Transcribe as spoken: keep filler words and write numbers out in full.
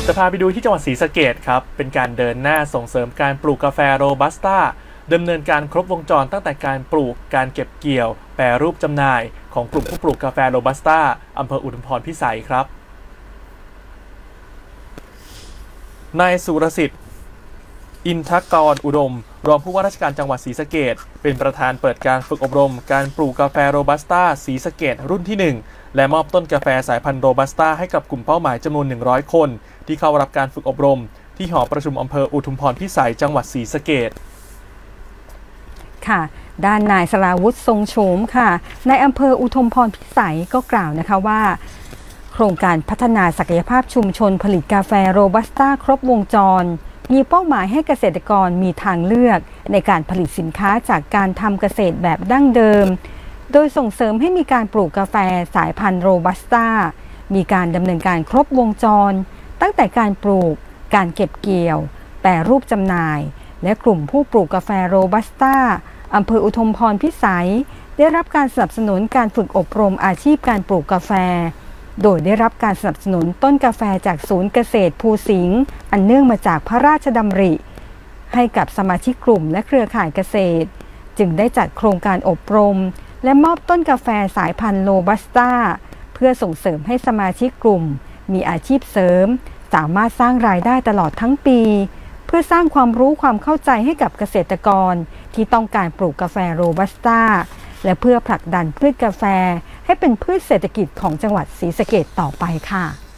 จะพาไปดูที่จังหวัดศรีสะเกษครับเป็นการเดินหน้าส่งเสริมการปลูกกาแฟโรบัสต้าดำเนินการครบวงจรตั้งแต่การปลูกการเก็บเกี่ยวแปรรูปจำหน่ายของกลุ่มผู้ปลูกกาแฟโรบัสต้าอำเภออุทุมพรพิสัยครับนายสุรสิทธิ์อินทกรอุดมรองผู้ว่าราชการจังหวัดศรีสะเกษเป็นประธานเปิดการฝึกอบรมการปลูกกาแฟโรบัสต้าศรีสะเกษรุ่นที่หนึ่งและมอบต้นกาแฟสายพันธุ์โรบัสต้าให้กับกลุ่มเป้าหมายจำนวนหนึ่งร้อยคนที่เข้ารับการฝึกอบรมที่หอประชุมอำเภออุทุมพรพิสัยจังหวัดศรีสะเกษค่ะด้านนายสราวุฒิทรงโฉมค่ะในอำเภออุทุมพรพิสัยก็กล่าวนะคะว่าโครงการพัฒนาศักยภาพชุมชนผลิตกาแฟโรบัสต้าครบวงจรมีเป้าหมายให้เกษตรกรมีทางเลือกในการผลิตสินค้าจากการทำเกษตรแบบดั้งเดิมโดยส่งเสริมให้มีการปลูกกาแฟสายพันธุ์โรบัสต้ามีการดำเนินการครบวงจรตั้งแต่การปลูกการเก็บเกี่ยวแปรรูปจำหน่ายและกลุ่มผู้ปลูกกาแฟโรบัสต้าอำเภออุทุมพรพิสัยได้รับการสนับสนุนการฝึกอบรมอาชีพการปลูกกาแฟโดยได้รับการสนับสนุนต้นกาแฟจากศูนย์เกษตรภูสิงห์อันเนื่องมาจากพระราชดำริให้กับสมาชิกกลุ่มและเครือข่ายเกษตรจึงได้จัดโครงการอบรมและมอบต้นกาแฟสายพันธุ์โรบัสต้าเพื่อส่งเสริมให้สมาชิกกลุ่มมีอาชีพเสริมสามารถสร้างรายได้ตลอดทั้งปีเพื่อสร้างความรู้ความเข้าใจให้กับเกษตรกรที่ต้องการปลูกกาแฟโรบัสต้าและเพื่อผลักดันพืชกาแฟให้เป็นพืชเศรษฐกิจของจังหวัดศรีสะเกษต่อไปค่ะ